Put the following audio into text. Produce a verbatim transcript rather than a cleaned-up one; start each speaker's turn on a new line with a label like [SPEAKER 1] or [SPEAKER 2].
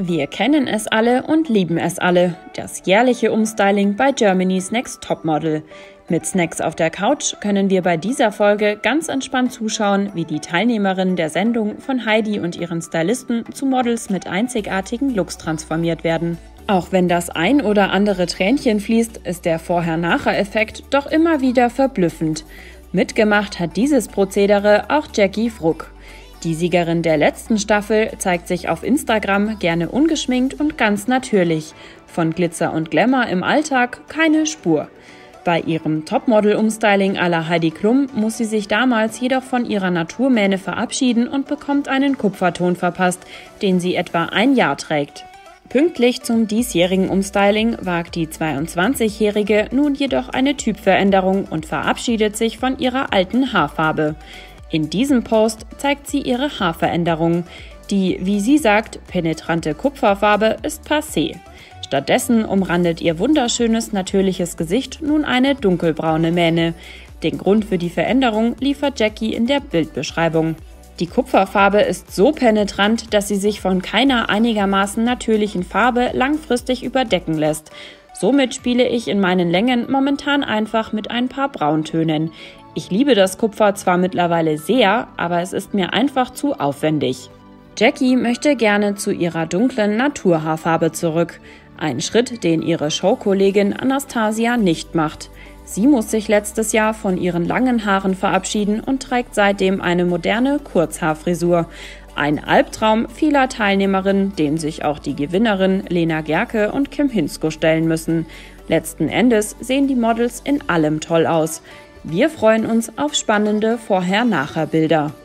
[SPEAKER 1] Wir kennen es alle und lieben es alle. Das jährliche Umstyling bei Germany's Next Topmodel. Mit Snacks auf der Couch können wir bei dieser Folge ganz entspannt zuschauen, wie die Teilnehmerinnen der Sendung von Heidi und ihren Stylisten zu Models mit einzigartigen Looks transformiert werden. Auch wenn das ein oder andere Tränchen fließt, ist der Vorher-Nachher-Effekt doch immer wieder verblüffend. Mitgemacht hat dieses Prozedere auch Jackie Fruck. Die Siegerin der letzten Staffel zeigt sich auf Instagram gerne ungeschminkt und ganz natürlich. Von Glitzer und Glamour im Alltag keine Spur. Bei ihrem Topmodel-Umstyling à la Heidi Klum muss sie sich damals jedoch von ihrer Naturmähne verabschieden und bekommt einen Kupferton verpasst, den sie etwa ein Jahr trägt. Pünktlich zum diesjährigen Umstyling wagt die zweiundzwanzigjährige nun jedoch eine Typveränderung und verabschiedet sich von ihrer alten Haarfarbe. In diesem Post zeigt sie ihre Haarveränderung. Die, wie sie sagt, penetrante Kupferfarbe ist passé. Stattdessen umrandet ihr wunderschönes, natürliches Gesicht nun eine dunkelbraune Mähne. Den Grund für die Veränderung liefert Jackie in der Bildbeschreibung. Die Kupferfarbe ist so penetrant, dass sie sich von keiner einigermaßen natürlichen Farbe langfristig überdecken lässt. Somit spiele ich in meinen Längen momentan einfach mit ein paar Brauntönen. Ich liebe das Kupfer zwar mittlerweile sehr, aber es ist mir einfach zu aufwendig. Jackie möchte gerne zu ihrer dunklen Naturhaarfarbe zurück. Ein Schritt, den ihre Showkollegin Anastasia nicht macht. Sie muss sich letztes Jahr von ihren langen Haaren verabschieden und trägt seitdem eine moderne Kurzhaarfrisur. Ein Albtraum vieler Teilnehmerinnen, dem sich auch die Gewinnerin Lena Gerke und Kim Hinsko stellen müssen. Letzten Endes sehen die Models in allem toll aus. Wir freuen uns auf spannende Vorher-Nachher-Bilder.